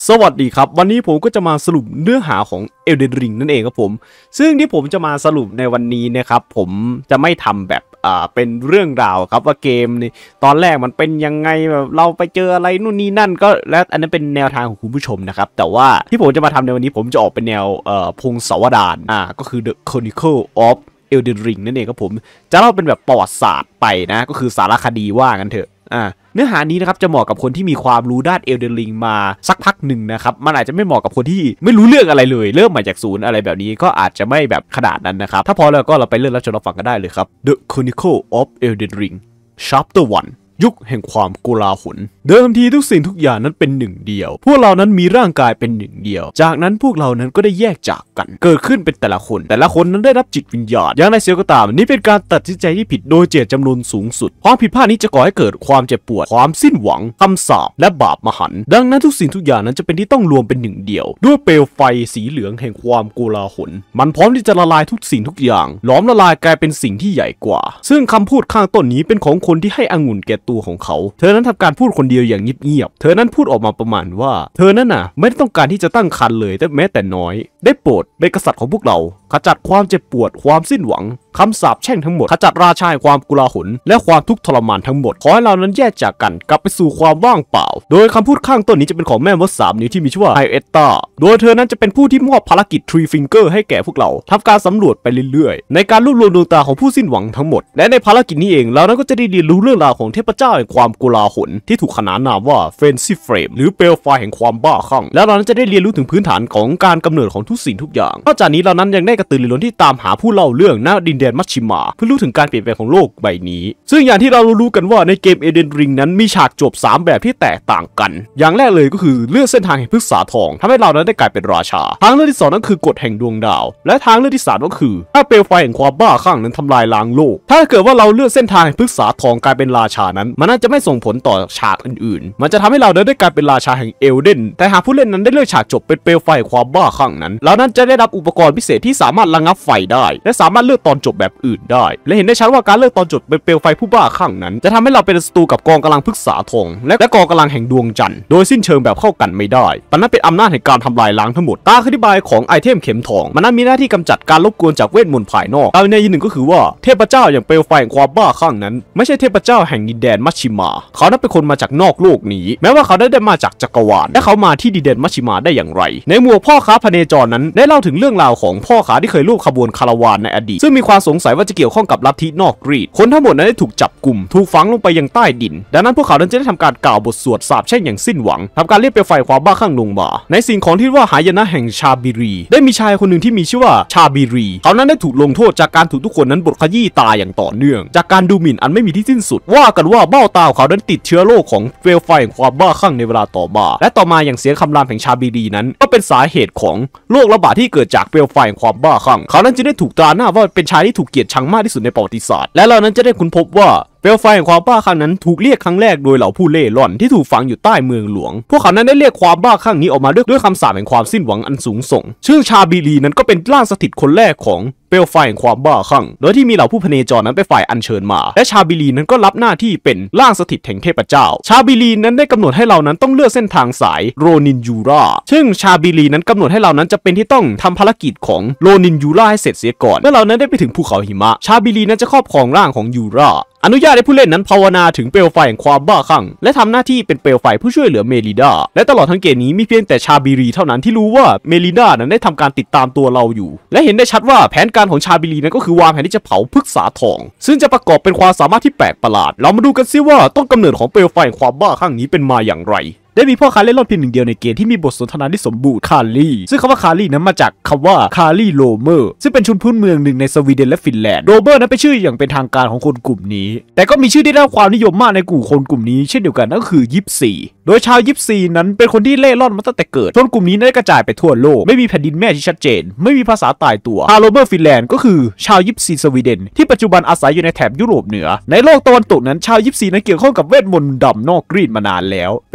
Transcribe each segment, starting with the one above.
สวัสดีครับวันนี้ผมก็จะมาสรุปเนื้อหาของ Elden Ring นั่นเองครับผมซึ่งที่ผมจะมาสรุปในวันนี้นะครับผมจะไม่ทำแบบเป็นเรื่องราวครับว่าเกมนี่ตอนแรกมันเป็นยังไงแบบเราไปเจออะไรนู่นนี่นั่นก็แล้วอันนั้นเป็นแนวทางของคุณผู้ชมนะครับแต่ว่าที่ผมจะมาทำในวันนี้ผมจะออกเป็นแนวพงศาวดารก็คือ The Chronicle of Elden Ring นั่นเองครับผมจะเล่าเป็นแบบประวัติศาสตร์ไปนะก็คือสารคดีว่ากันเถอะเนื้อหานี้นะครับจะเหมาะกับคนที่มีความรู้ด้าน Elden Ring มาสักพักหนึ่งนะครับมันอาจจะไม่เหมาะกับคนที่ไม่รู้เรื่องอะไรเลยเริ่มมาจากศูนย์อะไรแบบนี้ก็อาจจะไม่แบบขนาดนั้นนะครับถ้าพอแล้วก็เราไปเริ่มรับชมรับฟังกันได้เลยครับ The Chronicle of Elden Ring Chapter 1ยุคแห่งความโกลาหลเดิมทีทุกสิ่งทุกอย่างนั้นเป็นหนึ่งเดียวพวกเรานั้นมีร่างกายเป็นหนึ่งเดียวจากนั้นพวกเรานั้นก็ได้แยกจากกันเกิดขึ้นเป็นแต่ละคนนั้นได้รับจิตวิญญาณอย่างไรเสียก็ตามนี่เป็นการตัดสินใจที่ผิดโดยเจตจำนวนสูงสุดความผิดพลาดนี้จะก่อให้เกิดความเจ็บปวดความสิ้นหวังคำสาปและบาปมหันต์ดังนั้นทุกสิ่งทุกอย่างนั้นจะเป็นที่ต้องรวมเป็นหนึ่งเดียวด้วยเปลวไฟสีเหลืองแห่งความโกลาหลมันพร้อมที่จะละลายทุกสิ่งทุกอย่างหลอมละลายกลายเป็นสิ่งที่ใหญ่กว่าซึ่งคำพูดข้างต้นนี้เป็นของคนที่ให้องุ่นแก่ตัวของเขาเธอนั้นทำการพูดคนเดียวอย่างเงียบๆเธอนั้นพูดออกมาประมาณว่าเธอนั้นไม่ได้ต้องการที่จะตั้งครรภ์เลยแต่แม้แต่น้อยได้โปรดเป็นกษัตริย์ของพวกเราขจัดความเจ็บปวดความสิ้นหวังคำสาปแช่งทั้งหมดขจัดราชาแห่งความโกลาหลและความทุกข์ทรมานทั้งหมดขอให้เรานั้นแยกจากกันกลับไปสู่ความว่างเปล่าโดยคำพูดข้างต้นนี้จะเป็นของแม่มด3 นิ้วที่มีชื่อว่าไฮเอตตาโดยเธอนั้นจะเป็นผู้ที่มอบภารกิจThree Fingerให้แก่พวกเราทำการสำรวจไปเรื่อยๆในการรวบรวมดวงตาของผู้สิ้นหวังทั้งหมดและในภารกิจนี้เองเรานั้นก็จะได้เรียนรู้เรื่องราวของเทพเจ้าแห่งความโกลาหลที่ถูกขนานนามว่าเฟนซี่เฟรมหรือเปลวไฟแห่งความบ้าคลั่งแล้วเรานั้นจะได้เรียนรู้ถึงพื้นฐานของการกำเนิดของทุกสิ่งทุกอย่างนอกจากนี้เรานั้นยังได้กระตือรือร้นที่ตามหาผู้เล่าเรื่องณดินแดนมัชชิมาเพื่อรู้ถึงการเปลี่ยนแปลงของโลกใบนี้ซึ่งอย่างที่เรารู้กันว่าในเกม Elden Ring นั้นมีฉากจบ3แบบที่แตกต่างกันอย่างแรกเลยก็คือเลือกเส้นทางแห่งพฤกษาทองทำให้เรานั้นได้กลายเป็นราชาทางเลือกที่2นั้นคือกฎแห่งดวงดาวและทางเลือกที่3ก็คือถ้าเปลวไฟแห่งความบ้าคลั่งนั้นทำลายล้างโลกถ้าเกิดว่าเราเลือกเส้นทางแห่งพฤกษาทองกลายเป็นราชานั้นมันน่าจะไม่ส่งผลต่อฉากอื่นๆมันจะทำให้เราได้กลายเป็นราชาแห่งเอลเดนแต่หากผู้เล่นนั้นได้เลือกฉากจบเป็นเปลวไฟความบ้าคลั่งนั้นเรานั้นจะได้รับอุปกรณ์พิเศษที่สามารถระงับไฟได้และสามารถเลือกตอนจบแบบอื่นได้และเห็นได้ชัดว่าการเลือกตอนจบเป็นเปลวไฟผู้บ้าคลั่งนั้นจะทำให้เราเป็นศัตรูกับกองกำลังพฤกษาทองและกองกำลังแห่งดวงจันทร์โดยสิ้นเชิงแบบเข้ากันไม่ได้มันนั้นเป็นอำนาจแห่งการทำลายล้างทั้งหมดตามอธิบายของไอเทมเข็มทองมันนั้นมีหน้าที่กำจัดการรบกวนจากเวทมนต์ภายนอกในหนึ่งก็คือว่าเทพเจ้าอย่างเปลวไฟแห่งความบ้าคลั่งนั้นไม่ใช่เทพเจ้าแห่งดินแดนมัชชิมาเขานั้นเป็นคนมาจากนอกโลกนี้แม้ว่าเขาได้มาจากจักรวาลและเขามาที่ดินแดนมัชชิมาได้อย่างไรในหมู่พ่อค้าพเนจรนั้นได้เล่าถึงเรื่องราวของพ่อค้าที่เคยร่วมขบวนคาราวานในอดีตซึ่งมีความสงสัยว่าจะเกี่ยวข้องกับลัทธินอกกรีกคนทั้งหมดนั้นได้ถูกจับกลุ่มถูกฝังลงไปยังใต้ดินดังนั้นพวกเขานั้นจะได้ทำการกล่าวบทสวดสาปแช่งอย่างสิ้นหวังทำการเรียกเปลวไฟความบ้าคลั่งลงมาในสิ่งของที่ว่าหายนะแห่งชาบิรีได้มีชายคนหนึ่งที่มีชื่อว่าชาบิรีเขานั้นได้ถูกลงโทษจากการถูกทุกคนนั้นบดขยี้ตาอย่างต่อเนื่องจากการดูหมิ่นอันไม่มีที่สิ้นสุดว่ากันว่าเบ้าตาของเขานั้นติดเชื้อโรคของเปลวไฟแห่งความบ้าคลั่งในเวลาต่อมาและต่อมาอย่างเสียงคำรามแห่งชาบิรีนั้นก็เป็นสาเหตุของโรคระบาดที่เกิดจากเปลวไฟแห่งความบ้าคลั่งเขานั้นจึงได้ถูกตราหน้าว่าเป็นชายที่ถูกเกลียดชังมากที่สุดในประวัติศาสตร์และเรานั้นจะได้ค้นพบว่าเปลวไฟแห่งความบ้าคลั่งนั้นถูกเรียกครั้งแรกโดยเหล่าผู้เล่ร่อนที่ถูกฝังอยู่ใต้เมืองหลวงพวกเขานั้นได้เรียกความบ้าคลั่งนี้ออกมาด้วยคำสาปแห่งความสิ้นหวังอันสูงส่งชื่อชาบิลีนั้นก็เป็นร่างสถิตคนแรกของเปลวไฟแห่งความบ้าคลั่งโดยที่มีเหล่าผู้พเนจรนั้นไปฝ่ายอัญเชิญมาและชาบิลีนั้นก็รับหน้าที่เป็นร่างสถิตแห่งเทพเจ้าชาบิลีนั้นได้กำหนดให้เรานั้นต้องเลือกเส้นทางสายโรนินยูราซึ่งชาบิลีนั้นกำหนดให้เรานั้นจะเป็นที่ต้องทำภารกิจของโรนินยูราให้เสร็จเสียก่อนเมื่อเรานั้นได้ไปถึงภูเขาหิมะชาบิลีนั้นจะครอบครองร่างของยูราอนุญาตให้ผู้เล่นนั้นภาวนาถึงเปลวไฟแห่งความบ้าคลั่งและทำหน้าที่เป็นเปลวไฟผู้ช่วยเหลือเมลิดาและตลอดทั้งเกมนี้มีเพียงแต่ชาบิรีเท่านั้นที่รู้ว่าเมลิดานั้นได้ทำการติดตามตัวเราอยู่และเห็นได้ชัดว่าแผนการของชาบิรีนั้นก็คือวางแผนที่จะเผาพฤกษาทองซึ่งจะประกอบเป็นความสามารถที่แปลกประหลาดเรามาดูกันซิว่าต้นกำเนิดของเปลวไฟแห่งความบ้าคลั่งนี้เป็นมาอย่างไรได้มีพ่อค้าเล่นรอดเพียงหนึ่งเดียวในเกมที่มีบทสนทนาที่สมบูรณ์คารีซึ่งคำว่าคารีนั้นมาจากคำว่าคารีโรเมอร์ซึ่งเป็นชนพื้นเมืองหนึ่งในสวีเดนและฟินแลนด์โรเมอร์นั้นเป็นชื่ออย่างเป็นทางการของคนกลุ่มนี้แต่ก็มีชื่อที่ได้รับความนิยมมากในกลุ่มคนกลุ่มนี้เช่นเดียวกันนั่นก็คือยิปซีโดยชาวยิปซีนั้นเป็นคนที่เล่ร่อนมาตั้งแต่เกิดชนกลุ่มนี้ได้กระจายไปทั่วโลกไม่มีแผ่นดินแม่ที่ชัดเจนไม่มีภาษาตายตัวชาวโรเมอร์ฟินแลนด์ก็คือชาวยิปซีสวีเดนที่ปัจจุบันอาศัยอยู่ในแถบยุโรปเหนือในโลกตะวันตกนั้นชาวยิปซีนั้นเกี่ยวข้องกับเวทมนต์ดำนอกกรีกมานานแล้วเป็นไปตามแ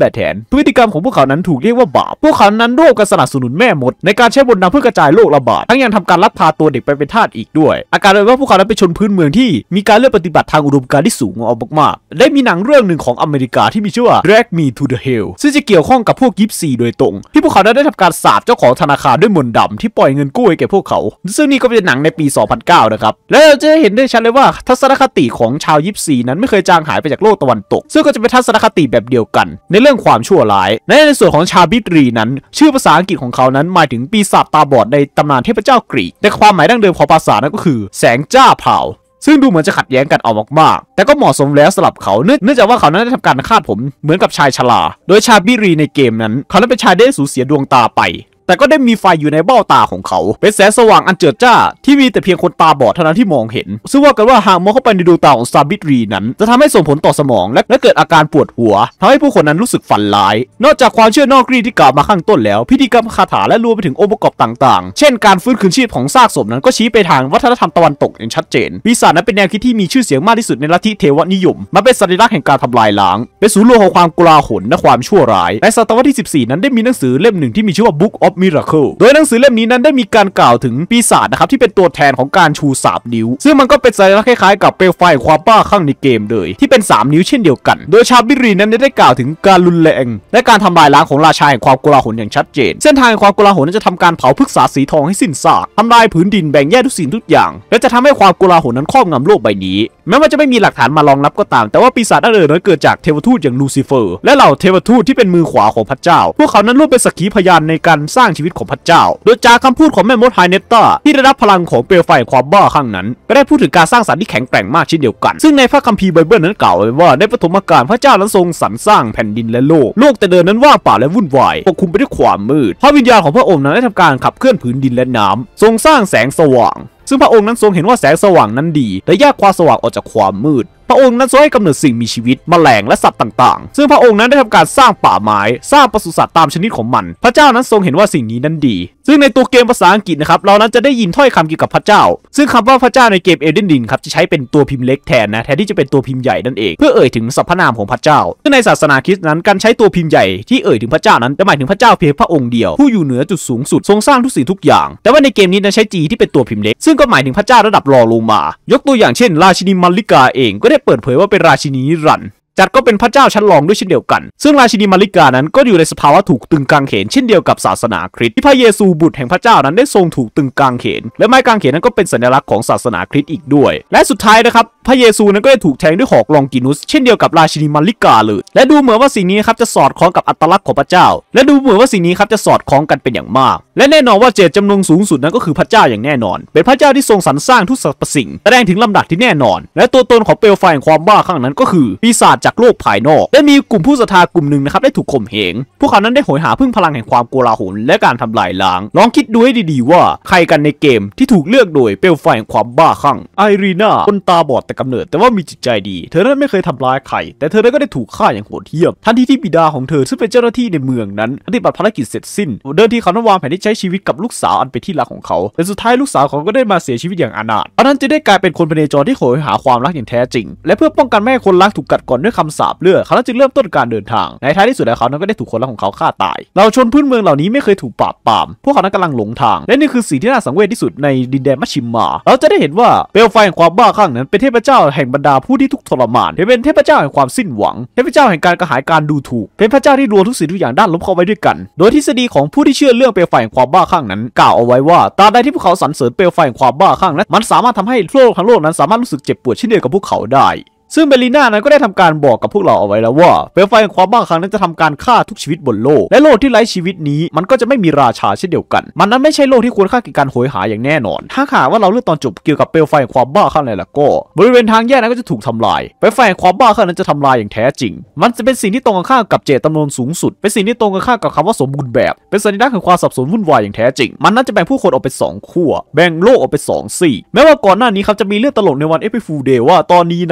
บทแทนพฤติกรรมของพวกเขานั้นถูกเรียกว่าบาปพวกเขานั้นร่วมกันสนับสนุนแม่มดในการใช้มนต์ดำเพื่อกระจายโรคระบาดทั้งยังทำการลักพาตัวเด็กไปเป็นทาสอีกด้วยอาการเลยว่าพวกเขานั้นเป็นชนพื้นเมืองที่มีการเลือกปฏิบัติทางอุดมการณ์ที่สูงเอามากๆได้มีหนังเรื่องหนึ่งของอเมริกาที่มีชื่อว่า Drag Me to the Hell ซึ่งจะเกี่ยวข้องกับพวกยิปซีโดยตรงที่พวกเขาได้ทำการสาปเจ้าของธนาคารด้วยมนต์ดำที่ปล่อยเงินกู้ให้แก่พวกเขาซึ่งนี่ก็เป็นหนังในปี 2009 นะครับและเราจะเห็นได้ชัดเลยว่าทัศนคติของชาวยิปซีนั้นไม่เคยจางหายไปจากโลกตะวันตกซึ่งก็จะเป็นทัศนคติแบบเดียวกันในเรื่องความชั่วร้ายในส่วนของชาวบิตรีนั้นชื่อภาษาอังกฤษของเขานั้นหมายถึงปีศาจตาบอดในตำนานเทพเจ้ากรีกแต่ความหมายดั้งเดิมของภาษานั้นก็คือแสงจ้าเผาซึ่งดูเหมือนจะขัดแย้งกันออกมากๆแต่ก็เหมาะสมแล้วสำหรับเขาเนื่องจากว่าเขานั้นได้ทำการคาดผมเหมือนกับชายชราโดยชาวบิตรีในเกมนั้นเขานั้นเป็นชายได้สูญเสียดวงตาไปแต่ก็ได้มีไฟอยู่ในเบ้าตาของเขาเป็นแสงสว่างอันเจิดจ้าที่มีแต่เพียงคนตาบอดเท่านั้นที่มองเห็นซึ่งว่ากันว่าหากมองเข้าไปในดวงตาของซาบิตรีนั้นจะทำให้ส่งผลต่อสมองและเกิดอาการปวดหัวทำให้ผู้คนนั้นรู้สึกฝันร้ายนอกจากความเชื่อนอกรีที่กล่าวมาข้างต้นแล้วพิธีกรรมคาถาและรวมไปถึงองค์ประกอบต่างๆเช่นการฟื้นคืนชีพของซากศพนั้นก็ชี้ไปทางวัฒนธรรมตะวันตกอย่างชัดเจนปีศาจนั้นเป็นแนวคิดที่มีชื่อเสียงมากที่สุดในลัทธิเทวนิยมมาเป็นสัญลักษณ์แห่งการทำลายล้างเป็นศูนย์รวมของความกลาหลและความชั่วร้ายในศตวรรษที่14นั้นได้มีหนังสือเล่มหนึ่งที่มีชื่อว่า Book of Miracle โดยหนังสือเล่มนี้นั้นได้มีการกล่าวถึงปีศาจนะครับที่เป็นตัวแทนของการชู3 นิ้วซึ่งมันก็เป็นสัญลักษณ์คล้ายๆกับเปลวไฟความบ้าคลั่งในเกมเลยที่เป็น3 นิ้วเช่นเดียวกันโดยชาวบิตรีนั้นได้กล่าวถึงการรุนแรงและการทำลายล้างของราชาแห่งความโกลาหลอย่างชัดเจนเส้นทางแห่งความโกลาหลนั้นจะทำการเผาพฤกษาสีทองให้สิ้นซากทำลายผืนดินแบ่งแยกทุกสิ่งทุกอย่างและจะทำให้ความโกลาหลนั้นครอบงำโลกใบนี้แม้ว่าจะไม่มีหลักฐานมารองรับก็ตามแต่ว่าปีศาจนั้นเกิดจากเทวทูตอย่างลูซิเฟอร์และเหล่าเทวทูตที่เป็นมือขวาของพระเจ้าพวกเขานั้นร่วมเป็นสักขีพยานในการสร้างชีวิตของพระเจ้าโดยจากคำพูดของแม่มดไฮเนตตาที่ได้รับพลังของเปลวไฟความบ้าคลั่งนั้นก็ได้พูดถึงการสร้างสรรค์ที่แข็งแกร่งมากเช่นเดียวกันซึ่งในพระคัมภีร์ไบเบิลนั้นกล่าวไว้ว่าในปฐมกาลพระเจ้านั้นทรงสรรสร้างแผ่นดินและโลกแต่เดิมนั้นว่างเปล่าและวุ่นวายปกคลุมไปด้วยความมืดพระวิญญาณของพระองค์นั้นได้ทำการขับเคลื่อนผืนดินและน้ำทรงสร้างแสงสว่างซึ่งพระองค์นั้นทรงเห็นว่าแสงสว่างนั้นดีและแยกความสว่างออกจากความมืดพระองค์นั้นทรงให้กำเนิดสิ่งมีชีวิตแมลงและสัตว์ต่างๆซึ่งพระองค์นั้นได้ทำการสร้างป่าไม้สร้างปศุสัตว์ตามชนิดของมันพระเจ้านั้นทรงเห็นว่าสิ่งนี้นั้นดีซึ่งในตัวเกมภาษาอังกฤษนะครับเรานั้นจะได้ยินถ้อยคำเกี่ยวกับพระเจ้าซึ่งคำว่าพระเจ้าในเกม Elden Ring ครับจะใช้เป็นตัวพิมพ์เล็กแทนที่จะเป็นตัวพิมพ์ใหญ่นั่นเองเพื่อเอ่ยถึงสรรพนามของพระเจ้าซึ่งในศาสนาคริสต์นั้นการใช้ตัวพิมพ์ใหญ่ที่เอ่ยถึงพระเจ้านั้นจะหมายถึงพระเจ้าเพียงพระองค์เดียวผู้อยู่เหนือจุดสูงสุดทรงสร้างทุกสิ่งทุกอย่างแต่ว่าในเกมนี้นั้นใช้ G ที่เป็นตัวพิมพ์เล็กซึ่งก็หมายถึงพระเจ้าระดับรองลงมายกตัวอย่างเช่นราชินีมัลลิกาเองก็ได้เปิดเผยว่าเป็นราชินีนิรันดร์จัดก็เป็นพระเจ้าชั้นรองด้วยเช่นเดียวกันซึ่งราชินีมาริกานั้นก็อยู่ในสภาวะถูกตึงกางเขนเช่นเดียวกับศาสนาคริสต์ที่พระเยซูบุตรแห่งพระเจ้านั้นได้ทรงถูกตึงกางเขนและไม้กางเขนนั้นก็เป็นสัญลักษณ์ของศาสนาคริสต์อีกด้วยและสุดท้ายนะครับพระเยซูนั้นก็ได้ถูกแทงด้วยหอกลองกินุสเช่นเดียวกับราชินีมาริกาเลยและดูเหมือนว่าสิ่งนี้ครับจะสอดคล้องกับอัตลักษณ์ของพระเจ้าและดูเหมือนว่าสิ่งนี้ครับจะสอดคล้องกันเป็นอย่างมากและแน่นอนว่าเจตจำนงสูงสุดนั้นก็คือพระเจ้าอย่างแน่นอนเป็นพระเจ้าที่ทรงสรรสร้างทุกสรรพสิ่งแสดงถึงลำดับที่แน่นอนและตัวตนของเปลวไฟแห่งความบ้าคลั่งนั้นก็คือปีศาจจากโลกภายนอกและมีกลุ่มผู้ศรัทธากลุ่มหนึ่งนะครับได้ถูกข่มเหงพวกเขานั้นได้โหยหาพึ่งพลังแห่งความโกลาหลและการทำลายล้างลองคิดดูให้ดีๆว่าใครกันในเกมที่ถูกเลือกโดยเปลวไฟแห่งความบ้าคลั่งไอรีนาคนตาบอดแต่กำเนิดแต่ว่ามีจิตใจดีเธอนั้นไม่เคยทำร้ายใครแต่เธอนั้นก็ได้ถูกฆ่าอย่างโหดเหี้ยมทันทีที่บิดาของเธอซึ่งเป็นเจ้าหน้าที่ในเมืองนั้นปฏิบัติภารกิจเสร็จสิ้นเดินที่เขาวางแผนที่ใช้ชีวิตกับลูกสาวอันเป็นที่รักของเขาแต่สุดท้ายลูกสาวเขาก็ได้มาเสียชีวิตอย่างอนาถเพราะนั้นจะได้กลายเป็นคนพเนจรที่โหยหาความรักอย่างแท้จริงและเพื่อป้องกันไม่ให้คนรักถูกกัดก่อนด้วยคำสาปเลือดเขาจึงเริ่มต้นการเดินทางในท้ายที่สุดแล้วเขานั้นก็ได้ถูกคนรักของเขาฆ่าตายเราชนพื้นเมืองเหล่านี้ไม่เคยถูกปราบปรามพวกเขานั้นกำลังหลงทางและนี่คือสิ่งที่น่าสังเวชที่สุดในดินแดนมัชชิมมาเราจะได้เห็นว่าเปลวไฟแห่งความบ้าคลั่งนั้นเป็นเทพเจ้าแห่งบรรดาผู้ที่ทุกข์ทรมานเป็นเทพเจ้าแห่งความสิ้นหวังเทพเจ้าแห่งการกระหายการดูถูกเป็นพระเจ้าที่รวมทุกสิ่งทุกอย่างด้านลบเข้าไว้ด้วยกันโดยทฤษฎีของผู้ที่เชื่อเรื่องเปลวไฟแห่งความบ้าคลั่งนั้นกล่าวเอาไว้ว่าตราบใดที่พวกเขาสรรเสริญเปลวไฟแห่งความบ้าคลั่งนั้นมันสามารถทำให้โลกทั้งโลกนั้นสามารถรู้สึกเจ็บปวดเช่นเดียวกับพวกเขาได้ซึ่งเบลลิน่านั้นก็ได้ทำการบอกกับพวกเราเอาไว้แล้วว่าเปลวไฟแห่งความบ้าคลั่งนั้นจะทำการฆ่าทุกชีวิตบนโลกและโลกที่ไร้ชีวิตนี้มันก็จะไม่มีราชาเช่นเดียวกันมันนั้นไม่ใช่โลกที่ควรค่าแก่การโหยหาอย่างแน่นอนถ้าหากว่าเราเลือกตอนจบเกี่ยวกับเปลวไฟแห่งความบ้าคลั่งแล้วก็บริเวณทางแยกนั้นก็จะถูกทำลายเปลวไฟแห่งความบ้าคลั่งนั้นจะทำลายอย่างแท้จริงมันจะเป็นสิ่งที่ตรงกันข้ามกับเจตจำนงสูงสุดเป็นสิ่งที่ตรงกันข้ามกับคำว่าสมบูรณ์แบบเป็นสัญลักษณ์แห่งความสับสนวุ่นวายอย่างแท้จริงมันนั้นจะแบ่งผู้คนออกเป็น2ขั้วแบ่งโลกออกเป็น2 ซีกแม้ว่าก่อนหน้านี้ครับจะมีเรื่องตลกในวันเอพิฟูเดย์ว่าตอนนี้นั้นเปลวไฟแห่ง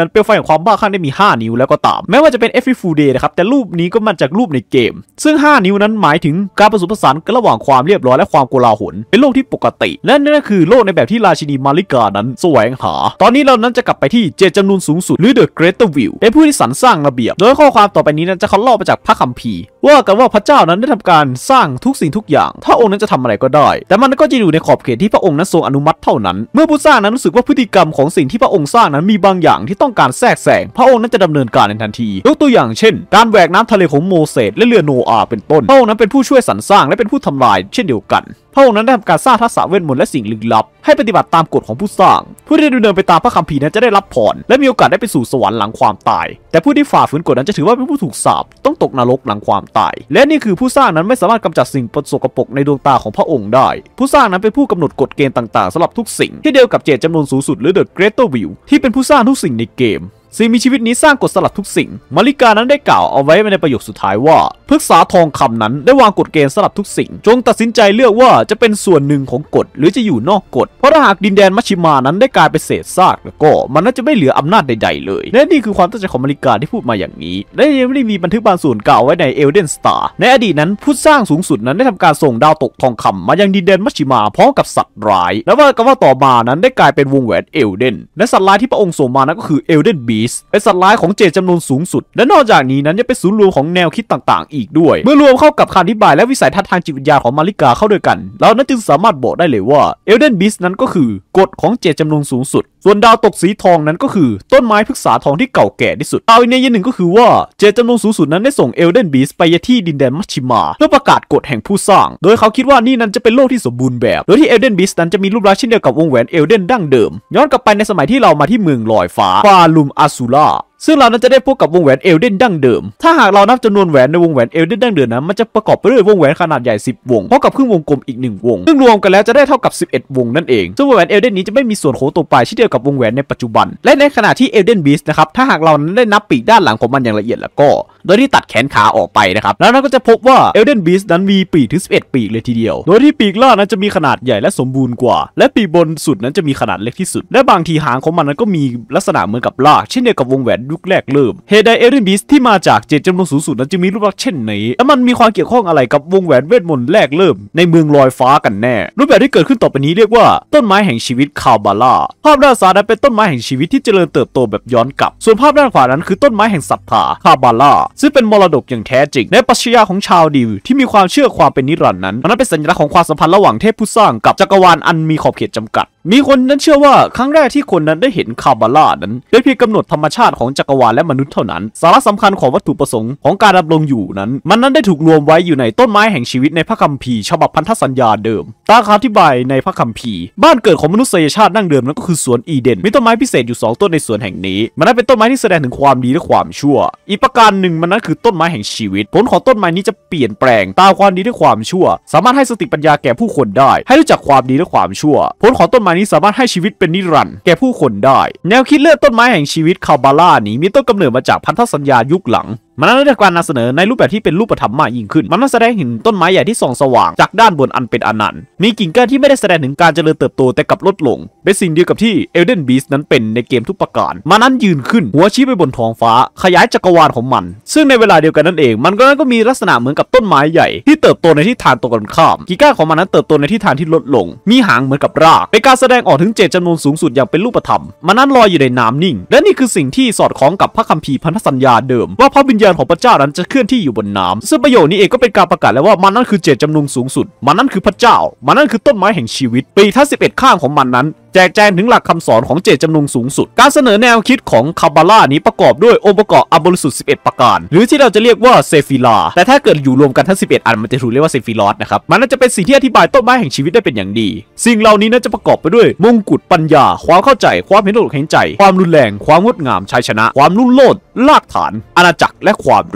ความบ้าคลั่งได้มี5นิ้วแล้วก็ตามแม้ว่าจะเป็น Every Full Day นะครับแต่รูปนี้ก็มาจากรูปในเกมซึ่ง5นิ้วนั้นหมายถึงการผสมผสานกันระหว่างความเรียบร้อยและความโกลาหลเป็นโลกที่ปกติและนั่นก็คือโลกในแบบที่ราชินีมาริกานั้นแสวงหาตอนนี้เรานั้นจะกลับไปที่เจตจำนวนสูงสุดหรือ The Greater Will เป็นผู้ที่สรรสร้างระเบียบโดยข้อความต่อไปนี้นั้นจะคัดลอกมาจากพระคัมภีร์ว่ากันว่าพระเจ้านั้นได้ทำการสร้างทุกสิ่งทุกอย่างถ้าองค์นั้นจะทำอะไรก็ได้แต่มันก็จะอยู่ในขอบเขตที่พระองค์นั้นทรงอนุมัติเท่านั้นเมื่อผู้สร้างนั้นรู้สึกว่าพฤติกรรมของสิ่งที่พระองค์สร้างนั้นมีบางอย่างที่ต้องการแทรกแซงพระองค์นั้นจะดำเนินการในทันทียกตัวอย่างเช่นการแหวกน้ำทะเลของโมเสสและเรือโนอาห์เป็นต้นพระองค์นั้นเป็นผู้ช่วยสรรสร้างและเป็นผู้ทำลายเช่นเดียวกันพระองค์นั้นได้ทำการสร้างทักษะเวทมนต์และสิ่งลึกลับให้ปฏิบัติตามกฎของผู้สร้างผู้ที่ดำเนินไปตามพระคัมภีร์นั้นจะได้รับพรและมีโอกาสได้ไปสู่สวรรค์หลังความตายแต่ผู้ที่ฝ่าฝืนกฎนั้นจะถือว่าเป็นผู้ถูกสาปต้องตกนรกหลังความตายและนี่คือผู้สร้างนั้นไม่สามารถกำจัดสิ่งสกปรกในดวงตาของพระองค์ได้ผู้สร้างนั้นเป็นผู้กำหนดกฎเกณฑ์ต่างๆสำหรับทุกสิ่งที่เดียวกับเจตจำนวนสูงสุดหรือ The Greater Will ที่เป็นผู้สร้างทุกสิ่งในเกมสิ่งมีชีวิตนี้สร้างกฎสลัดทุกสิ่งมาริกานั้นได้กล่าวเอาไว้ในประโยคสุดท้ายว่าพฤกษาทองคำนั้นได้วางกฎเกณฑ์สลัดทุกสิ่งจงตัดสินใจเลือกว่าจะเป็นส่วนหนึ่งของกฎหรือจะอยู่นอกกฎเพราะถ้าหากดินแดนมัชชิมานั้นได้กลายเป็นเศษซากแล้วก็มันน่าจะไม่เหลืออำนาจใดๆเลยและนี่คือความตั้งใจของมาริกาที่พูดมาอย่างนี้และยังไม่ได้มีบันทึกบางส่วนกล่าวไว้ในเอลเดนสตาร์ในอดีตนั้นผู้สร้างสูงสุดนั้นได้ทำการส่งดาวตกทองคำมายังดินแดนมัชชิมาพร้อมกับสัตว์ร้ายและว่ากันว่าต่อมานั้นได้กลายเป็นวงแหวนเอลเดนและสัตว์ร้ายที่พระองค์ส่งมานั้นก็คือเอลเดนบีสเป็นสัตว์ร้ายของเจตจำนวนสูงสุดและนอกจากนี้นั้นยังเป็นศูนย์รวมของแนวคิดต่างๆอีกด้วยเมื่อรวมเข้ากับคำอธิบายและวิสัยทัศน์ทางจิตวิทยาของมาริกาเข้าด้วยกันเรานั้นจึงสามารถบอกได้เลยว่าเอลเดนบีสนั้นก็คือกฎของเจตจำนวนสูงสุดส่วนดาวตกสีทองนั้นก็คือต้นไม้พฤกษาทองที่เก่าแก่ที่สุดเอาอีกในยันหนึ่งก็คือว่าเจตจำนวนสูงสุดนั้นได้ส่งเอลเดนบีสไปยังที่ดินแดนมัชชิมาเพื่อประกาศกฎแห่งผู้สร้างโดยเขาคิดว่านี่นั้นจะเป็นโลกที่สมบูรณ์แบบโดยที่เอลเดนบีสนั้นจะมีรูปลักษณ์เช่นเดียวกับวงแหวนเอลเดนดั้งเดิมย้อนกลับไปในสมัยที่เรามาที่เมืองลอยฟ้าฟาลุมอาซูล่าซึ่งเรานั้นจะได้พบกับวงแหวนเอลเดนดั้งเดิมถ้าหากเรานับจำนวนแหวนในวงแหวนเอลเดนดั้งเดิมนั้นมันจะประกอบไปด้วยวงแหวนขนาดใหญ่10วงพร้อมกับครึ่งวงกลมอีก1วงซึ่งรวมกันแล้วจะได้เท่ากับ11วงนั่นเองซึ่งวงแหวนเอลเดนนี้จะไม่มีส่วนโค้งตรงปลายเช่นเดียวกับวงแหวนในปัจจุบันและในขณะที่เอลเดนบีสนะครับถ้าหากเรานั้นได้นับปีกด้านหลังของมันอย่างละเอียดแล้วก็โดยที่ตัดแขนขาออกไปนะครับแล้วเราก็จะพบว่าเอลเดนบีสนั้นมีปีกถึง11ปีกเลยทีเดียวโดยที่ปีกล่างนั้นจะมีขนาดใหญ่และสมบูรณ์กว่าและปีกบนสุดนั้นจะมีขนาดเล็กที่สุดและบางทีหางของมันนั้นก็มีลักษณะเหมือนกับลากเช่นเดียวกับวงแหวนยุคแรกเริ่มเหตุใดเอลเดนบีสที่มาจากเจตจำนวนสูงสุดนั้นจะมีรูปลักษณ์เช่นนี้และมันมีความเกี่ยวข้องอะไรกับวงแหวนเวทมนต์แรกเริ่มในเมืองลอยฟ้ากันแน่รูปแบบที่เกิดขึ้นต่อไปนี้เรียกว่าต้นไม้แห่งชีวิตคาบาล่าภาพด้านซ้ายนั้นเป็นต้นไม้แห่งชีวิตที่เจริญเติบโตแบบย้อนกลับส่วนภาพด้านขวานั้นคือต้นไม้แห่งศรัทธาคาบาล่าซึ่งเป็นมรดกอย่างแท้จริงในปรัชญาของชาวดิวที่มีความเชื่อความเป็นนิรันดร์นั้นเป็นสัญลักษณ์ของความสัมพันธ์ระหว่างเทพผู้สร้างกับจักรวาลอันมีขอบเขตจำกัดมีคนนั้นเชื่อว่าครั้งแรกที่คนนั้นได้เห็นคาบาล่านั้นได้เพียงกำหนดธรรมชาติของจักรวาลและมนุษย์เท่านั้นสาระสำคัญของวัตถุประสงค์ของการดำรงอยู่นั้นมันนั้นได้ถูกรวมไว้อยู่ในต้นไม้แห่งชีวิตในพระคัมภีร์ฉบับพันธสัญญาเดิมตามคำอธิบายในพระคัมภีร์บ้านเกิดของมนุษยชาติดั้งเดิมนั้นก็คือสวนอีเดนมีต้นไม้พิเศษอยู่2ต้นในสวนแห่งนี้มันนั้นเป็นต้นไม้ที่แสดงถึงความดีและความชั่วอีกประการหนึ่งมันนั้นคือต้นไม้แห่งชีวิตผลของต้นไม้นี้จะเปลี่ยนแปลงตามความดีและความชั่วสามารถให้สติปัญญาแก่ผู้คนได้ให้รู้จักความดีและความชั่วผลของต้นไม้นี้สามารถให้ชีวิตเป็นนิรันดร์แก่ผู้คนได้แนวคิดเลือกต้นไม้แห่งชีวิตคาบาล่านี้มีต้นกำเนิดมาจากพันธสัญญายุคหลังมันนั้นได้การนำเสนอในรูปแบบที่เป็นรูปธรรมมากยิ่งขึ้นมันนั้นแสดงเห็นต้นไม้ใหญ่ที่ส่องสว่างจากด้านบนอันเป็นอนันต์มีกิ่งก้านที่ไม่ได้แสดงถึงการเจริญเติบโตแต่กลับลดลงเป็นสิ่งเดียวกับที่เอลเดนบีสนั้นเป็นในเกมทุกประการมันนั้นยืนขึ้นหัวชี้ไปบนท้องฟ้าขยายจักรวาลของมันซึ่งในเวลาเดียวกันนั่นเองมันก็มีลักษณะเหมือนกับต้นไม้ใหญ่ที่เติบโตในทิศทางตรงกันข้ามกิ่งก้านของมันนั้นเติบโตในทิศทางที่ลดลงมีหางเหมือนกับรากเป็นการแสดงออกถึงเจตจำนวนสูงสุดอย่างเป็นรูปธรรมมันนั้นลอยอยู่ในน้ำนิ่งและนี่คือสิ่งที่สอดคล้องกับพระคัมภีร์พันธสัญญาเดิมว่าพระวิญญาณของพระเจ้านั้นจะเคลื่อนที่อยู่บนน้ำซึ่งประโยคนี้เองก็เป็นการประกาศแล้วว่ามันนั้นคือเจตจำนวนสูงสุดมันนั้นคือพระเจ้ามันนั้นคือต้นไม้แห่งชีวิตปีทั้ง11ข้างของมันนั้นแจกแจงถึงหลักคำสอนของเจตจำนงสูงสุดการเสนอแนวคิดของคาบาล่านี้ประกอบด้วยองค์ประกอบอันบริสุทธิ์11ประการหรือที่เราจะเรียกว่าเซฟิลาแต่ถ้าเกิดอยู่รวมกันทั้ง11อันมันจะถูกเรียกว่าเซฟิลอสนะครับมันน่าจะเป็นสิ่งที่อธิบายต้นไม้แห่งชีวิตได้เป็นอย่างดีสิ่งเหล่านี้น่าจะประกอบไปด้วยมงกุฎปัญญาความเข้าใจความเห็นอกเห็นใจความรุนแรงความงดงามชัยชนะความรุ่งโรจน์รากฐานอาณาจักรและความรู้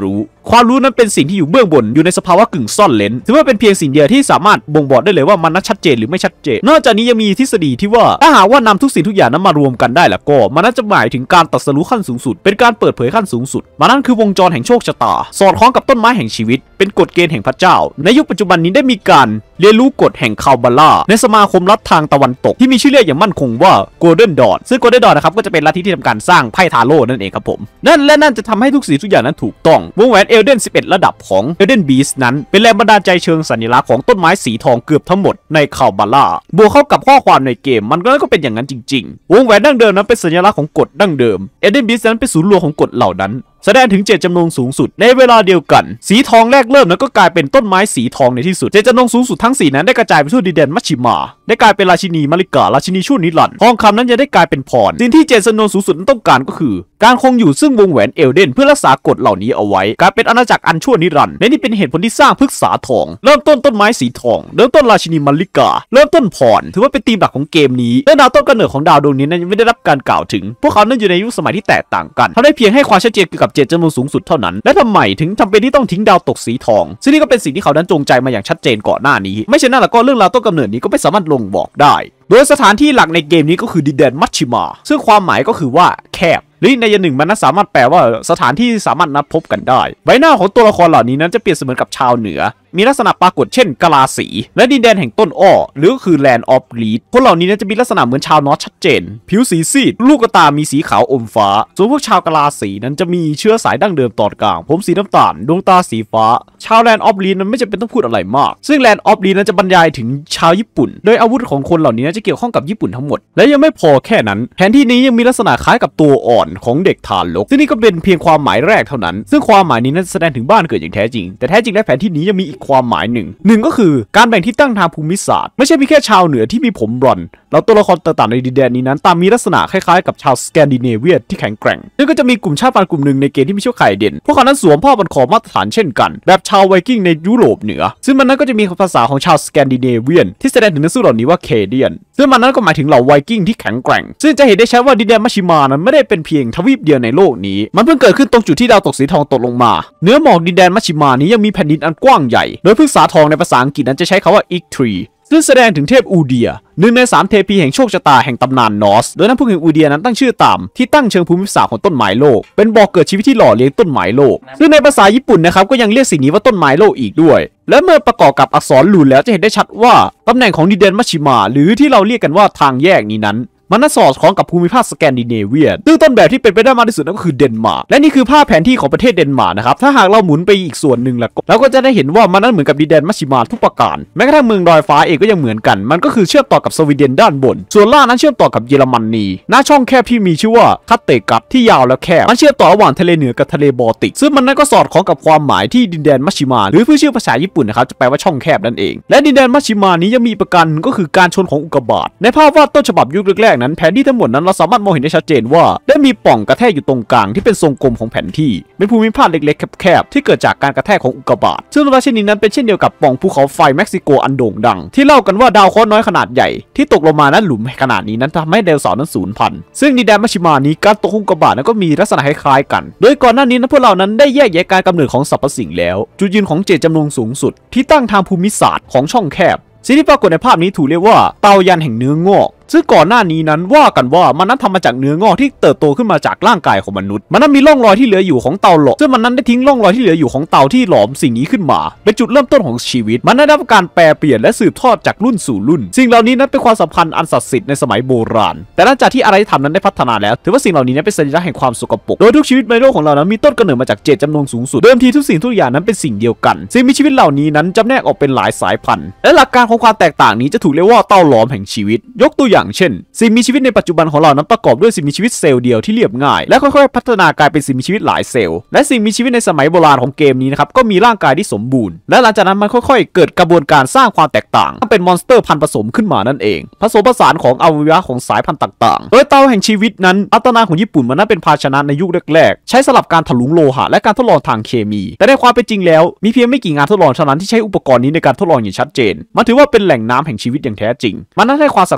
ความรู้นั้นเป็นสิ่งที่อยู่เบื้องบนอยู่ในสภาวะกึ่งซ่อนเลนถือว่าเป็นเพียงสิ่งเดียวที่สามารถบ่งบอกได้เลยว่ามันนั้นชัดเจนหรือไม่ชัดเจนนอกจากนี้ยังมีทฤษฎีที่ว่าถ้าหากว่านำทุกสิ่งทุกอย่างนั้นมารวมกันได้แล้วก็มันน่าจะหมายถึงการตรัสรู้ขั้นสูงสุดเป็นการเปิดเผยขั้นสูงสุดมันนั่นคือวงจรแห่งโชคชะตาสอดคล้องกับต้นไม้แห่งชีวิตเป็นกฎเกณฑ์แห่งพระเจ้าในยุคปัจจุบันนี้ได้มีการเรียนรู้กฎแห่งคาบาลาในสมาคมลัทธิทางตะวันตกที่มีชื่อเรียกอย่างมั่นคงว่า Golden Dawn ซึ่ง Golden Dawn นะครับก็จะเป็นลัทธิที่ทำการสร้างไพ่ทาโร่นั่นเองครับผมนั่นจะทำให้ทุกสิ่งทุกอย่างนั้นถูกต้องวงแหวนเอลเดน11ระดับของ Elden Beast นั้นเป็นแรงบันดาลใจเชิงสัญลักษณ์ของต้นไม้สีทองเกือบทั้งหมดในคาบาลาบวกเข้ากับข้อความในเกมมันก็เป็นอย่างนั้นจริงๆวงแหวนดั้งเดิมนั้นเป็นสัญลักษณ์ของกฎดั้งเดิม Elden Beast นั้นเป็นศูนย์รวมของกฎเหล่านั้นแสดงถึงเจตจำนงสูงสุดในเวลาเดียวกันสีทองแรกเริ่มนั้นก็กลายเป็นต้นไม้สีทองในที่สุดเจตจำนงสูงสุดทั้ง4นั้นได้กระจายไปทั่วดินแดนมัชชิมาได้กลายเป็นราชินีมาริการาชินีชั่วนิรันดร์ทองคำนั้นจะได้กลายเป็นพรสิ่งที่เจตจำนงสูงสุดนั้นต้องการก็คือการคงอยู่ซึ่งวงแหวนเอลเดนเพื่อรักษากฎเหล่านี้เอาไว้การเป็นอาณาจักรอันชั่วนิรันดร์และนี่เป็นเหตุผลที่สร้างพฤกษาทองเริ่มต้นไม้สีทองเริ่มต้นราชินีมาริกาเริ่มต้นพรถือว่าเป็นธีมหลักของเกมนี้และดาวต้นกำเนิดของดาวดวงนี้นั้นยังไม่ได้รับการกล่าวถึงพวกเขานั้นอยู่ในยุคสมัยที่แตกต่างกันทำได้เพียงให้ความชัดเจนเกี่ยวกับเจตจำนงสูงสุดเท่านั้นและทำไมถึงจำเป็นที่ต้องทิ้งดาวตกสีทองซึ่งนี่ก็เป็นสิ่งที่เขานั้นจงใจมาอย่างชัดเจนก่อนหน้านี้ไม่เช่นนั้นแล้วก็เรื่องราวต้นกำเนิดนี้ก็ไม่สามารถลงบอกได้โดยสถานที่หลักในเกมนี้ก็คือดินแดนมัชชิมาซึ่งความหมายก็คือว่าแคบหรือในยันหนึ่งมันสามารถแปลว่าสถานที่สามารถนัดพบกันได้ใบหน้าของตัวละครเหล่านี้นั้นจะเปรียบเสมือนกับชาวเหนือมีลักษณะปรากฏเช่นกะลาสีและดินแดนแห่งต้นอ้อหรือก็คือ Land of Reed คนเหล่านี้นั้นจะมีลักษณะเหมือนชาวนอร์ทชัดเจนผิวสีซีดลูกตามีสีขาวอมฟ้าส่วนพวกชาวกะลาสีนั้นจะมีเชื้อสายดั้งเดิมตอนกลางผมสีน้ำตาลดวงตาสีฟ้าชาว Land of Reed นั้นไม่จำเป็นต้องพูดอะไรมากซึ่ง Land of Reed นั้นจะบรรยายถึงชาวญี่ปุ่นโดยอาวุธของคนเหล่านี้จะเกี่ยวข้องกับญี่ปุ่นทั้งหมดและยังไม่พอแค่นั้นแผนที่นี้ยังมีลักษณะคล้ายกับตัวอ่อนของเด็กทารกซึ่งนี่ก็เป็นเพียงความหมายแรกเท่านั้นซึ่งความหมายนี้นั้นแสดงถึงบ้านเกิดอย่างแท้จริงแต่แท้จริงแล้วแผนที่นี้ยังมีอีกความหมายหนึ่งก็คือการแบ่งที่ตั้งทางภูมิศาสตร์ไม่ใช่เพียงแค่ชาวเหนือที่มีผมบลอนด์แล้วตัวละครต่างๆในดินแดนนี้นั้นตามมีลักษณะคล้ายๆกับชาวสแกนดิเนเวียที่แข็งแกร่งซึ่งก็จะมีกลุ่มชาติพันธุ์กลุ่มหนึ่งในเกมที่มีเชื้อไข่เด่นพวกเขานั้นสวมผ้าพันคอมาตรฐานเช่นกันแบบชาวไวกิ้งในยุโรปเหนือซึ่งมันนั้นก็จะมีภาษาของชาวสแกนดิเนเวียที่แสดงถึงนักสู้เหล่านี้ว่าเคเดียนซึ่งมันนั้นก็หมายถึงเหล่าไวกิ้งที่แข็งแกร่งซึ่งจะเห็นได้ชัดว่าดินแดนมัชชิมานั้นไม่ได้เป็นเพียงทวีปเดียวในโลกนี้มันเพิ่งเกิดขึ้นตรงจุดที่ดาวตกสีทองตกลงมาเนื้อหมอกดินแดนมัชชิมานี้ยังมีแผ่นดินอันกว้างใหญ่โดยพฤกษาทองในภาษาอังกฤษนั้นจะใช้คำว่าอีกทรีซึ่งแสดงถึงเทพอูเดียหนึ่งใน3เทพีแห่งโชคชะตาแห่งตำนานนอร์สโดยนักพูดถึงอูเดียนั้นตั้งชื่อตามที่ตั้งเชิงภูมิศาสตร์ของต้นไม้โลกเป็นบ่อเกิดชีวิตที่หล่อเลี้ยงต้นไม้โลกซึ่งในภาษาญี่ปุ่นนะครับก็ยังเรียกสิ่งนี้ว่าต้นไม้โลกอีกด้วยและเมื่อประกอบกับอักษรรูนแล้วจะเห็นได้ชัดว่าตำแหน่งของดินแดนมัชชิมาหรือที่เราเรียกกันว่าทางแยกนี้นั้นมันน่าสอดคล้องกับภูมิภาคสแกนดิเนเวียซึ่งต้นแบบที่เป็นไปได้มากที่สุดนั่นก็คือเดนมาร์กและนี่คือภาพแผนที่ของประเทศเดนมาร์กนะครับถ้าหากเราหมุนไปอีกส่วนหนึ่งแล้วก็จะได้เห็นว่ามันนั้นเหมือนกับดินแดนมัชชิมาทุกประการแม้กระทั่งเมืองดอยฟ้าเองก็ยังเหมือนกันมันก็คือเชื่อมต่อกับสวีเดนด้านบนส่วนล่างนั้นเชื่อมต่อกับเยอรมนีหน้าช่องแคบที่มีชื่อว่าคัตเตกัตที่ยาวและแคบมันเชื่อมต่อระหว่างทะเลเหนือกับทะเลบอลติกซึ่งมันนั้นก็สอดคล้องกับความหมายที่ดินแดนมัชชิมาหรือผู้ชื่อภาษาญี่ปุ่นนะครับจะแปลว่าช่องแคบนั่นเองและดินแดนมัชชิมานี้ยังมีประการก็คือการชนของอุกกาบาตในภาพวาดต้นฉบับยุคแรกๆนั้นแผนที่ทั้งหมดนั้นเราสามารถมองเห็นได้ชัดเจนว่าได้มีปล่องกระแทกอยู่ตรงกลางที่เป็นทรงกลมของแผนที่เป็นภูมิภาคเล็กๆแคบๆที่เกิดจากการกระแทกของอุกกาบาตซึ่งลักษณะเช่นนี้นั้นเป็นเช่นเดียวกับปล่องภูเขาไฟเม็กซิโกอันโด่งดังที่เล่ากันว่าดาวเคราะห์น้อยขนาดใหญ่ที่ตกลงมานั้นหลุมขนาดนี้นั้นทำให้ไดโนเสาร์นั้นสูญพันธุ์ซึ่งดินแดนมัชชิมานี้การตกอุกกาบาตนั้นก็มีลักษณะคล้ายๆกันโดยก่อนหน้านี้พวกเรานั้นได้แยกแยะการกำเนิดของสรรพสิ่งแล้วจุดยืนของเจตจำนงสูงสุดที่ตั้งทางภูมิศาสตร์ของช่องแคบสิ่งที่ปรากฏในภาพนี้ถูกเรียกว่าเตายันแห่งเนื้องอกซึ่งก่อนหน้านี้นั้นว่ากันว่ามันนั้นทำมาจากเนื้องอกที่เติบโตขึ้นมาจากร่างกายของมนุษย์มันนั้นมีร่องรอยที่เหลืออยู่ของเตาหลอมซึ่งมันนั้นได้ทิ้งร่องรอยที่เหลืออยู่ของเตาที่หลอมสิ่งนี้ขึ้นมาเป็นจุดเริ่มต้นของชีวิตมันได้รับการแปรเปลี่ยนและสืบทอดจากรุ่นสู่รุ่นสิ่งเหล่านี้นั้นเป็นความสัมพันธ์อันศักดิ์สิทธิ์ในสมัยโบราณแต่หลังจากที่อารยธรรมนั้นได้พัฒนาแล้วถือว่าสิ่งเหล่านี้นั้นเป็นสัญลักษณ์แห่งความสกปรกโดยทุกชีวิตในโลกของเรานั้นมีต้นกำเนิดมาจากเจตจำนงสูงสุดเดิมทีทุกสิ่งทุกอย่างนั้นเป็นสิ่งเดียวกันสิ่งมีชีวิตเหล่านี้นั้นจำแนกออกเป็นหลายสายพันธุ์และหลักการของความแตกต่างนี้จะถูกเรียกว่าเตาหลอมแห่งชีวิตยกตัวอย่างเช่นสิ่งมีชีวิตในปัจจุบันของเรานั้นประกอบด้วยสิ่งมีชีวิตเซลล์เดียวที่เรียบง่ายและค่อยๆพัฒนากลายเป็นสิ่งมีชีวิตหลายเซลล์และสิ่งมีชีวิตในสมัยโบราณของเกมนี้นะครับก็มีร่างกายที่สมบูรณ์และหลังจากนั้นมันค่อยๆเกิดกระบวนการสร้างความแตกต่างเป็นมอนสเตอร์พันธุ์ผสมขึ้นมานั่นเองผสมผสานของอวัยวะของสายพันธุ์ต่างๆโดยเตาแห่งชีวิตนั้นอัตนาของญี่ปุ่นมันนั้นเป็นภาชนะในยุคแรกๆใช้สลับการถลุงโลหะและการทดลองทางเคมีแต่ในความเป็นจริงแล้วมีเพียงไม่กี่งานทดลองเท่านั้นที่ใช้อุปกรณ์นี้ในการทดลองอย่างชัดเจนมันถือว่าเป็นแหล่งน้ำแห่งชีวิตอย่างแท้จริงมันนั้นให้ความศักดิ์สิทธิ์เป็นพิเศ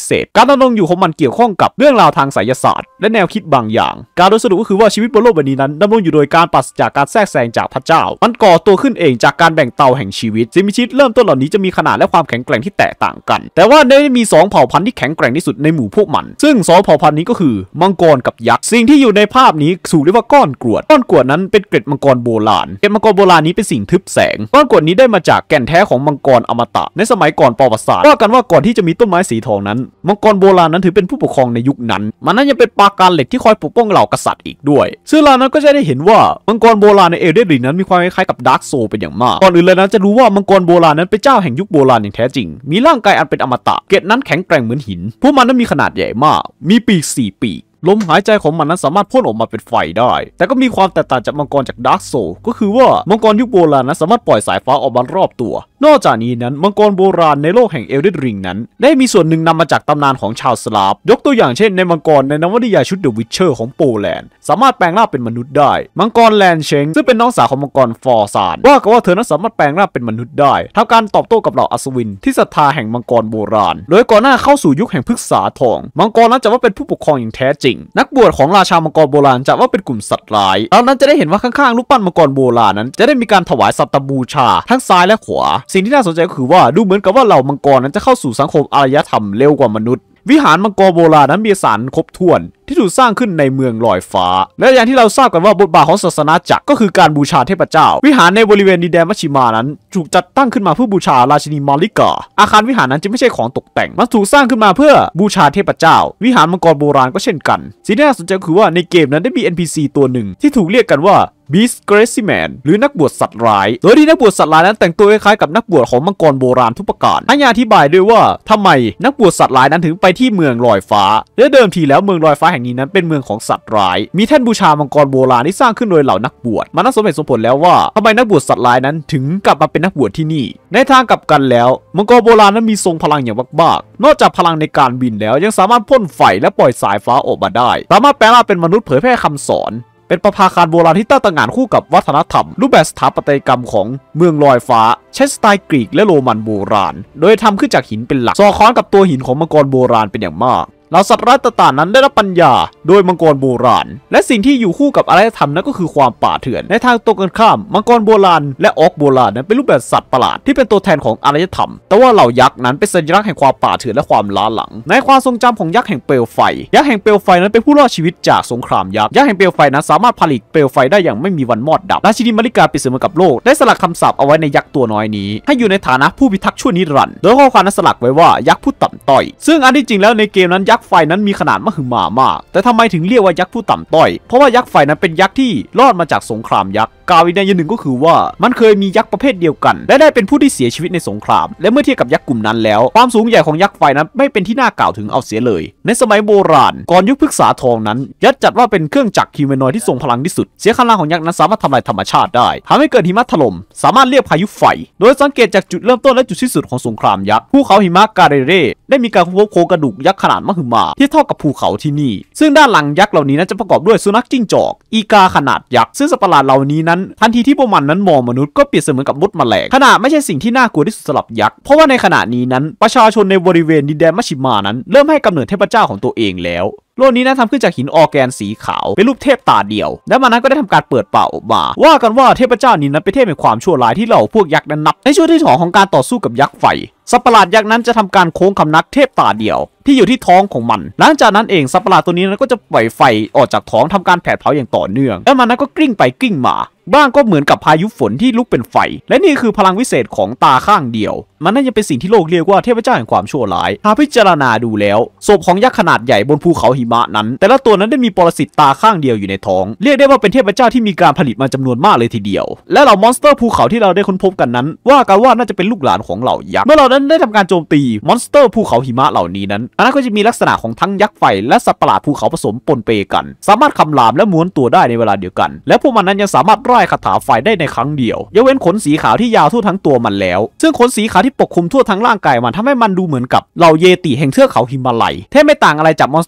เศษการดำรงอยู่ของมันเกี่ยวข้องกับเรื่องราวทางไสยศาสตร์และแนวคิดบางอย่างการโดยสรุปก็คือว่าชีวิตบนโลกใบนี้นั้นดำรงอยู่โดยการปราศจากการแทรกแซงจากพระเจ้ามันก่อตัวขึ้นเองจากการแบ่งเตาแห่งชีวิตสิ่งมีชีวิตเริ่มต้นเหล่านี้จะมีขนาดและความแข็งแกร่งที่แตกต่างกันแต่ว่าได้มี2เผ่าพันธุ์ที่แข็งแกร่งที่สุดในหมู่พวกมันซึ่ง2เผ่าพันธุ์นี้ก็คือมังกรกับยักษ์สิ่งที่อยู่ในภาพนี้ถูกเรียกว่าก้อนกรวดนั้นเป็นเกล็ดมังกรโบราณเกล็ดมังกรโบราณนี้เป็นสิ่งทึบแสงก้อนกรวดนี้ได้มาจากแก่นแท้ของมังกรอมตะในสมัยก่อนประวัติศาสตร์ว่ากันว่าก่อนที่จะมีต้นไม้สีทองนั้นมังกรโบราณนั้นถือเป็นผู้ปกครองในยุคนั้นมันนั้นยังเป็นปราการเหล็กที่คอยปกป้องเหล่ากษัตริย์อีกด้วยซึ่งเรานั้นก็จะได้เห็นว่ามังกรโบราณในเอลเดนริงนั้นมีความคล้ายกับดาร์กโซลเป็นอย่างมากก่อนอื่นเลยนั้นจะรู้ว่ามังกรโบราณนั้นเป็นเจ้าแห่งยุคโบราณอย่างแท้จริงมีร่างกายอันเป็นอมตะเกล็ดนั้นแข็งแกร่งเหมือนหินพวกมันนั้นมีขนาดใหญ่มากมีปีก4 ปีกลมหายใจของมันนั้นสามารถพ่นออกมาเป็นไฟได้แต่ก็มีความแตกต่างจากมังกรจากดาร์กโซลก็คือว่ามังกรยุคโบราณนั้นสามารถปล่อยสายฟ้าออกมารอบตัวนอกจากนี้นั้นมังกรโบราณในโลกแห่งเอลเดนริงนั้นได้มีส่วนหนึ่งนำมาจากตำนานของชาวสลาฟยกตัวอย่างเช่นในมังกรในนวนิยายชุดเดอะวิชเชอร์ของโปแลนด์สามารถแปลงร่างเป็นมนุษย์ได้มังกรแลนเชงซึ่งเป็นน้องสาวของมังกรฟอร์ซานว่ากันว่าเธอนั้นสามารถแปลงร่างเป็นมนุษย์ได้ทำการตอบโต้กับเหล่าอัศวินที่ศรัทธาแห่งมังกรโบราณโดยก่อนหน้าเข้าสู่ยุคแห่งพฤกษาทองมังกรนั้นจะว่าเป็นผู้ปกครองอย่างแท้จริงนักบวชของราชามังกรโบราณจะว่าเป็นกลุ่มสัตว์ร้ายเรานั้นจะได้เห็นว่าข้างๆรูปปั้นมังกรโบราณนั้นจะได้มีการถวายสัตตบูชาทั้งซ้ายและขวาสิ่งที่น่าสนใจก็คือว่าดูเหมือนกับว่าเหล่ามังกรนั้นจะเข้าสู่สังคมอารยธรรมเร็วกว่ามนุษย์วิหารมังกรโบราณนั้นมีสารครบถ้วนที่ถูกสร้างขึ้นในเมืองลอยฟ้าและอย่างที่เราทราบกันว่าบทบาทของศาสนาจักรก็คือการบูชาเทพเจ้าวิหารในบริเวณดินแดนมัชชิมานั้นถูกจัดตั้งขึ้นมาเพื่อบูชาราชินีมาริกาอาคารวิหารนั้นจึงไม่ใช่ของตกแต่งมันถูกสร้างขึ้นมาเพื่อบูชาเทพเจ้าวิหารมังกรโบราณก็เช่นกันสิ่งที่น่าสนใจคือว่าในเกมนั้นได้มี NPC ตัวหนึ่งที่ถูกเรียกกันว่าBeast Crazy Man หรือนักบวชสัตว์ร้ายโดยที่นักบวชสัตว์ร้ายนั้นแต่งตัวคล้ายๆกับนักบวชของมังกรโบราณทุกประการให้อธิบายด้วยว่าทำไมนักบวชสัตว์ร้ายนั้นถึงไปที่เมืองลอยฟ้าและเดิมทีแล้วเมืองลอยฟ้าแห่งนี้นั้นเป็นเมืองของสัตว์ร้ายมีแท่นบูชามังกรโบราณที่สร้างขึ้นโดยเหล่านักบวชมันน่าสมเหตุสมผลแล้วว่าทำไมนักบวชสัตว์ร้ายนั้นถึงกลับมาเป็นนักบวชที่นี่ในทางกลับกันแล้วมังกรโบราณนั้นมีทรงพลังอย่างมากๆนอกจากพลังในการบินแล้วยังสามารถพ่นไฟและปล่อยสายฟ้าออกมาได้สามารถแปลงร่างเป็นมนุษย์เผยแพร่คำสอนเป็นประภาคารโบราณที่ตั้งตระหง่านคู่กับวัฒนธรรมรูปแบบสถาปัตยกรรมของเมืองลอยฟ้าใช้สไตล์กรีกและโรมันโบราณโดยทำขึ้นจากหินเป็นหลักสอดคล้องกับตัวหินของมังกรโบราณเป็นอย่างมากเหล่าสัตว์ร้ายต่างๆนั้นได้รับปัญญาโดยมังกรโบราณและสิ่งที่อยู่คู่กับอารยธรรมนั้นก็คือความป่าเถื่อนในทางตรงกันข้ามมังกรโบราณและออกโบราณนั้นเป็นรูปแบบสัตว์ประหลาดที่เป็นตัวแทนของอารยธรรมแต่ว่าเหล่ายักษ์นั้นเป็นสัญลักษณ์แห่งความป่าเถื่อนและความล้าหลังในความทรงจำของยักษ์แห่งเปลวไฟยักษ์แห่งเปลวไฟนั้นเป็นผู้รอดชีวิตจากสงครามยักษ์แห่งเปลวไฟนั้นสามารถผลิตเปลวไฟได้อย่างไม่มีวันมอดดับราชินีมาริกาเปรียบเสมือนกับโลกได้สลักคำสาปเอาไว้ในยักษ์ตัวน้อยนี้ให้อยู่ในฐานะผู้พิทักษ์ชั่วนิรันดร์โดยข้อความนั้นสลักไว้ว่ายักษ์ผู้ต่ำต้อยซึ่งอันที่จริงแล้วในเกมนั้นยักษ์ไฟนั้นมีขนาดมหึมามากแต่ทำไมถึงเรียกว่ายักษ์ผู้ต่ำต้อยเพราะว่ายักษ์ไฟนั้นเป็นยักษ์ที่รอดมาจากสงครามยักษ์กล่าวอีกในอย่างหนึ่งก็คือว่ามันเคยมียักษ์ประเภทเดียวกันและได้เป็นผู้ที่เสียชีวิตในสงครามและเมื่อเทียบกับยักษ์กลุ่มนั้นแล้วความสูงใหญ่ของยักษ์ไฟนั้นไม่เป็นที่น่ากล่าวถึงเอาเสียเลยในสมัยโบราณก่อนยุคพฤกษาทองนั้นยักษ์จัดว่าเป็นเครื่องจักรฮิวแมนอยด์ที่ทรงพลังที่สุดเสียงคำรามของยักษ์นั้นสามารถทำลายธรรมชาติได้ทำให้เกิดหิมะถล่มสามารถเรียกพายุไฟโดยสังเกตจากจุดเริ่มต้นและจุดสิ้นสุดของสงครามยักษ์ภูเขาหิมะกาเรเร่ได้มีการพบโครงกระดูกยักษ์ขนาดมหึมาที่เท่ากับภูเขาที่นี่ซึ่งด้านหลังยักษ์เหล่านี้นั้นจะประกอบด้วยสุนัขจิ้งจอกอีกาขนาดยักษ์ซึ่งสัตว์ประหลาดเหล่านี้นั้นทันทีที่พวกมันนั้นมองมนุษย์ก็เปรียบเสมือนกับมดแมลงขนาดไม่ใช่สิ่งที่น่ากลัวที่สุดสำหรับยักษ์เพราะว่าในขณะนี้นั้นประชาชนในบริเวณดินแดนมัชชิมานั้นเริ่มให้กำเนิดเทพเจ้าของตัวเองแล้วโลกนี้นั้นทำขึ้นจากหินออร์แกนสีขาวเป็นรูปเทพตาเดียวและมันนั้นก็ได้ทำการเปิดเป่าออกมาว่ากันว่าเทพเจ้านี้นั้นเป็นเทพแห่งความชั่วร้ายที่เหล่าพวกยักษ์นั้นนับในช่วงที่2ของการต่อสู้กับยักษ์ไฟสัตว์ประหลาดยักษ์นั้นจะทำการโค้งคำนักเทพตาเดียวที่อยู่ที่ท้องของมันหลังจากนั้นเองสัตว์ประหลาดตัวนี้นั้นก็จะปล่อยไฟออกจากท้องทำการแผดเผาอย่างต่อเนื่องและมันนั้นก็กลิ้งไปกลิ้งมาบ้างก็เหมือนกับพายุฝนที่ลุกเป็นไฟและนี่คือพลังวิเศษของตาข้างเดียวมันน่าจะเป็นสิ่งที่โลกเรียกว่าเทพเจ้าแห่งความชั่วร้ายหากพิจารณาดูแล้วศพของยักษ์ขนาดใหญ่บนภูเขาหิมะนั้นแต่ละตัวนั้นได้มีปรสิตตาข้างเดียวอยู่ในท้องเรียกได้ว่าเป็นเทพเจ้าที่มีการผลิตมาจำนวนมากเลยทีเดียวและเหล่ามอนสเตอร์ภูเขาที่เราได้ค้นพบกันนั้นว่ากันว่าน่าจะเป็นลูกหลานของเหล่ายักษ์เมื่อเรานั้นได้ทำการโจมตีมอนสเตอร์ภูเขาหิมะเหล่านี้นั้นอันนั้นก็จะมีลักษณะของทั้งยักษ์ไฟและสัตว์ประหลาดภูเขาผสมปนเปกันสามารถคำรามและม้วนตัวได้ในเวลาเดียวกันและพวกมันนั้นยังสามารถร่ายคาถาไฟได้ในครั้งเดียวยกเว้นขนสีขาวที่ยาวทั่วทั้งตัวมันแล้วซึ่งขนสีขาวที่ปกคลุมทั่วทั้งร่างกายมันทำให้มันดูเหมือนกับเหล่าเยติแห่งเทือกเขาหิมาลัยแทบไม่ต่างอะไรจากมอนสเตอร์บนภูเขา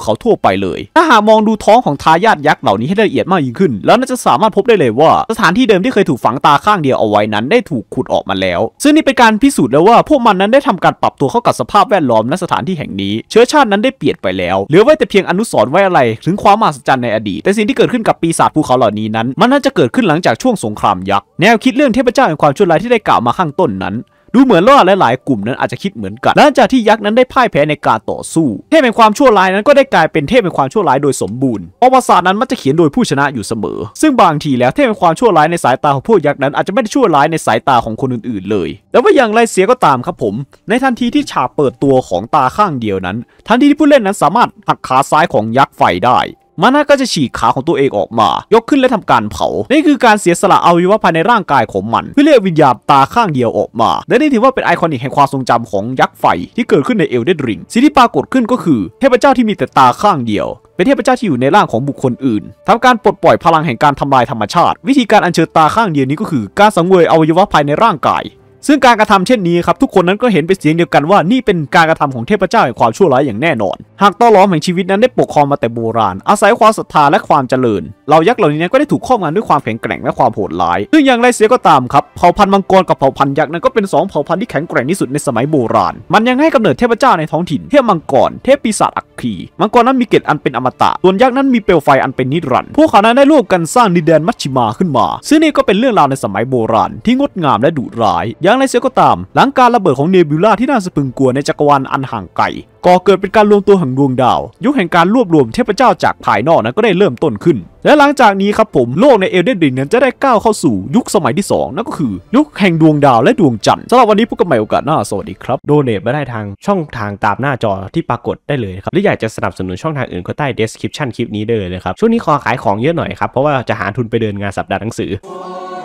เขาทั่วไปเลยถ้าหากมองดูท้องของทายาทยักษ์เหล่านี้ให้ละเอียดมากยิ่งขึ้นแล้วน่าจะสามารถพบได้เลยว่าสถานที่เดิมที่เคยถูกฝังตาข้างเดียวเอาไว้นั้นได้ถูกขุดออกมาแล้วซึ่งนี่เป็นการพิสูจน์แล้วว่าพวกมันนั้นได้ทำการปรับตัวเข้ากับสภาพแวดล้อมณสถานที่แห่งนี้เชื้อชาตินั้นได้เปลี่ยนไปแล้วเหลือไว้แต่เพียงอนุสรณ์ไว้อะไรถึงความมหัศจรรย์ในอดีตแต่สิ่งที่เกิดขึ้นกับปีศาจภูเขาเหล่านี้นั้นมันน่าจะเกิดขึ้นหลังจากช่วงสงครามยักษ์แนวคิดเรื่องเทพเจ้าแห่งความชั่วร้ายที่ได้กล่าวมาข้างต้นนั้นดูเหมือนว่าหลายๆกลุ่มนั้นอาจจะคิดเหมือนกันหลังจากที่ยักษ์นั้นได้พ่ายแพ้ในการต่อสู้เทพแห่งความชั่วร้ายนั้นก็ได้กลายเป็นเทพแห่งความชั่วร้ายโดยสมบูรณ์ประวัติศาสตร์นั้นมักจะเขียนโดยผู้ชนะอยู่เสมอซึ่งบางทีแล้วเทพแห่งความชั่วร้ายในสายตาของพวกยักษ์นั้นอาจจะไม่ได้ชั่วร้ายในสายตาของคนอื่นๆเลยแต่ว่าอย่างไรเสียก็ตามครับผมในทันทีที่ฉากเปิดตัวของตาข้างเดียวนั้นทันทีที่ผู้เล่นนั้นสามารถหักขาซ้ายของยักษ์ไฟได้มาน่าก็จะฉีกขาของตัวเองออกมายกขึ้นและทำการเผานี่คือการเสียสละอวัยวะภายในร่างกายของมันเพื่อเรียกวิญญาณตาข้างเดียวออกมาและนี่ถือว่าเป็นไอคอนิกแห่งความทรงจำของยักษ์ไฟที่เกิดขึ้นในเอลเดนริงสิ่งที่ปรากฏขึ้นก็คือเทพเจ้าที่มีแต่ตาข้างเดียวเป็นเทพเจ้าที่อยู่ในร่างของบุคคลอื่นทำการปลดปล่อยพลังแห่งการทำลายธรรมชาติวิธีการอัญเชิญตาข้างเดียวนี้ก็คือการสังเวยอวัยวะภายในร่างกายซึ่งการกระทำเช่นนี้ครับทุกคนนั้นก็เห็นเป็นเสียงเดียวกันว่านี่เป็นการกระทำของเทพเจ้าแห่งความชั่วร้ายอย่างแน่นอนหากต้อล้อมแห่งชีวิตนั้นได้ปกครองมาแต่โบราณอาศัยความศรัทธาและความเจริญเหล่ายักษ์เหล่านี้ก็ได้ถูกครอบงำด้วยความแข็งแกร่งและความโหดร้ายซึ่งอย่างไรเสียก็ตามครับเผ่าพันธุ์มังกรกับเผ่าพันธุ์ยักษ์นั้นก็เป็น2เผ่าพันธุ์ที่แข็งแกร่งที่สุดในสมัยโบราณมันยังให้กำเนิดเทพเจ้าในท้องถิ่นเทพมังกรเทพปีศาจอัคคีมังกรนั้นมีเกศอันเป็นอมตะส่วนยักษ์นั้นมีเปลวไฟอันเป็นนิรันดร์พวกเขานั้นได้ร่วมกันสร้างดินแดนมัชชิมาขึ้นมาซึ่งนี่ก็เป็นเรื่องราวในสมัยโบราณที่งดงามและดุร้ายอย่างไรเสียก็ตามหลังการระเบิดของเนบิวล่าที่น่าสะพรึงกลัวในจักรวาลอันห่างไกลก่อเกิดเป็นการรวมตัวแห่งดวงดาวยุคแห่งการรวบรวมเทพเจ้าจากภายนอกนั้นก็ได้เริ่มต้นขึ้นและหลังจากนี้ครับผมโลกในเอลเดนริงนั้นจะได้ก้าวเข้าสู่ยุคสมัยที่2นั่นก็คือยุคแห่งดวงดาวและดวงจันทร์สำหรับวันนี้พบกันใหม่โอกาสหน้าสวัสดีครับโดเนทมาได้ทางช่องทางตามหน้าจอที่ปรากฏได้เลยครับหรืออยากจะสนับสนุนช่องทางอื่นก็ใต้ description คลิปนี้ได้เลยนะครับช่วงนี้ขอขายของเยอะหน่อยครับเพราะว่าจะหาทุนไปเดินงานสัปดาห์หนังสือ